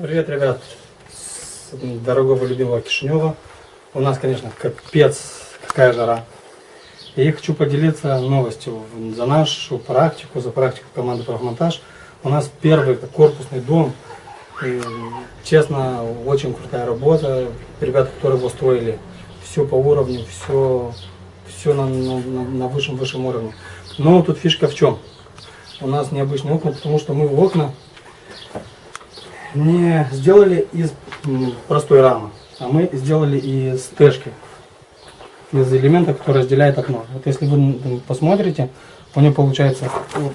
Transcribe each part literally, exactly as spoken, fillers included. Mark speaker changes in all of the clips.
Speaker 1: Привет, ребят, с дорогого любимого Кишинева. У нас, конечно, капец, какая жара. И я хочу поделиться новостью. За нашу практику, за практику команды «Профмонтаж» у нас первый корпусный дом. И, честно, очень крутая работа. Ребята, которые его строили, все по уровню, все, все на, на, на высшем, высшем уровне. Но тут фишка в чем? У нас необычные окна, потому что мы окна не сделали из простой рамы, а мы сделали из тэшки, из элемента, который разделяет окно. Вот если вы посмотрите, у него получается вот,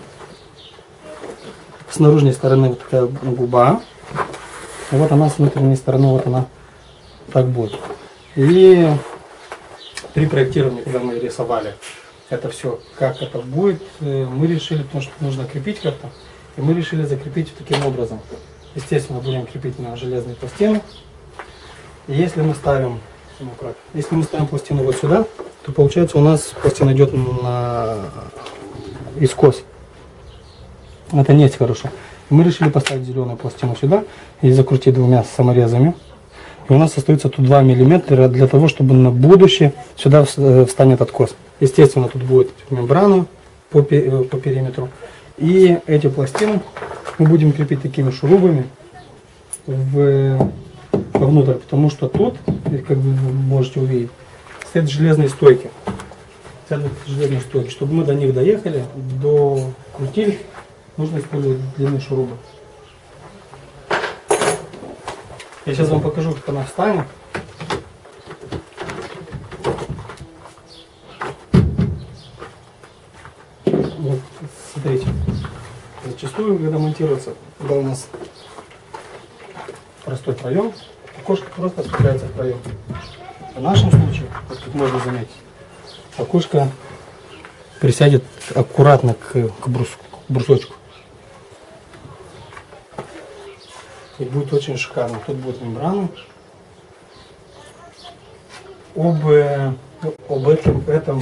Speaker 1: с наружной стороны вот такая губа, и вот она с внутренней стороны, вот она так будет. И при проектировании, когда мы рисовали это все, как это будет, мы решили, потому что нужно крепить как-то, и мы решили закрепить таким образом. Естественно, будем крепить на железные пластины. И если мы ставим, если мы ставим пластину вот сюда, то получается у нас пластина идет на искос. Это не очень хорошо. И мы решили поставить зеленую пластину сюда и закрутить двумя саморезами. И у нас остается тут два миллиметра для того, чтобы на будущее сюда встанет откос. Естественно, тут будет мембрана по, по периметру. И эти пластины мы будем крепить такими шурупами в, вовнутрь, потому что тут, как вы можете увидеть, стоят железные стойки. Стоят железные стойки. Чтобы мы до них доехали, докрутили, нужно использовать длинные шурупы. Я сейчас вам покажу, как она встанет. Вот, смотрите. Зачастую, когда монтируется, когда у нас простой проем, окошко просто спускается в проем. В нашем случае, вот тут можно заметить, окошко присядет аккуратно к, к, брус, к брусочку. И будет очень шикарно. Тут будет мембрана. Об, об, этом, этом,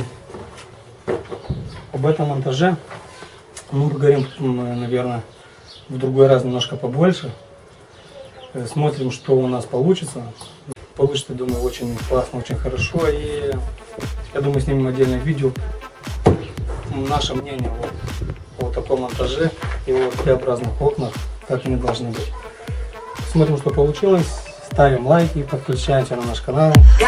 Speaker 1: об этом монтаже мы поговорим, наверное, в другой раз немножко побольше. Смотрим, что у нас получится. Получится, думаю, очень классно, очень хорошо. И я думаю, снимем отдельное видео. Наше мнение о, о таком монтаже и о Т-образных окнах, как они должны быть. Смотрим, что получилось. Ставим лайки, подключаемся на наш канал.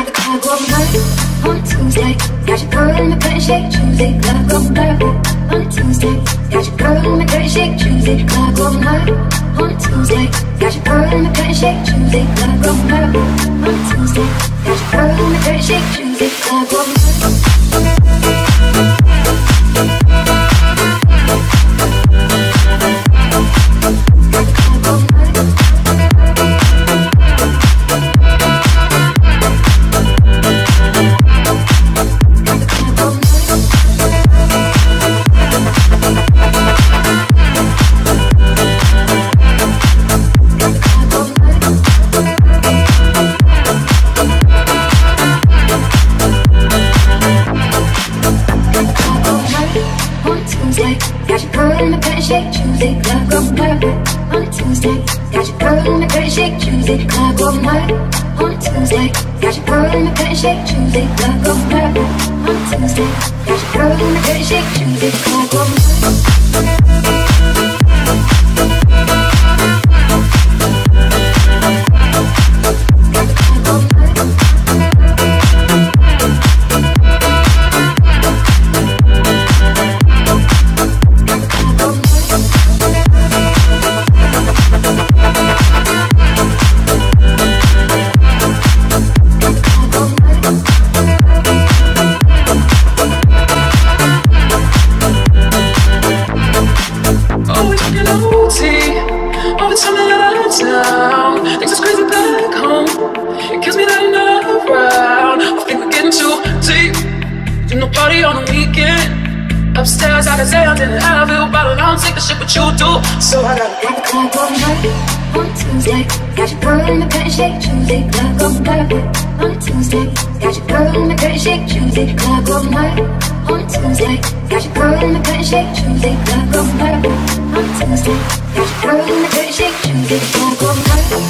Speaker 2: Upstairs, I can say I'm in the hell, I feel bottled, I don't take the shit what you do. So I gotta grab the club all night on Tuesday. Got your girl in the bed, shake Tuesday. Club all night on Tuesday. Got your girl in the bed, shake Tuesday. Club all night on Tuesday. Got your girl in the bed, shake Tuesday. Club all night on Tuesday. Got your girl in the bed, shake Tuesday. Club all night.